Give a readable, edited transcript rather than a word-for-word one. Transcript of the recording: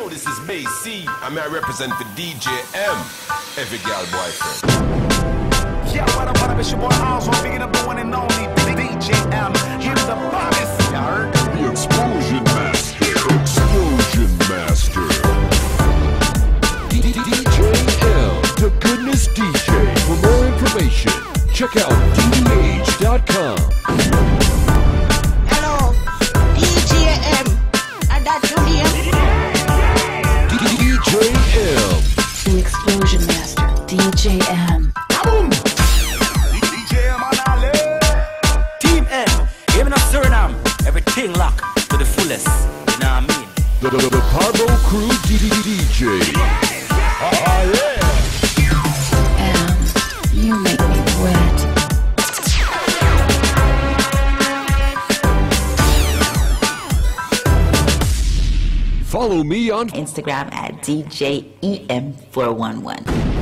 Yo, this is Bay C. I represent for DJ M. Every gal boyfriend. Yeah, what up, it's your boy Oswald, picking up the one and only DJ M. Here's the baddest, you heard? The Explosion Master. Explosion Master. DJ L, the Goodness DJ. For more information, check out DDH.com. Hello, DJ M. And that's your name? DJ M. The Explosion Master, DJ M. Kaboom! DJ M on all Team M, give me no Suriname. Everything locked to the fullest. You know what I mean? The Cargo Crew DJ. Yeah. And you make me wet. Follow me on Instagram at DJEM411.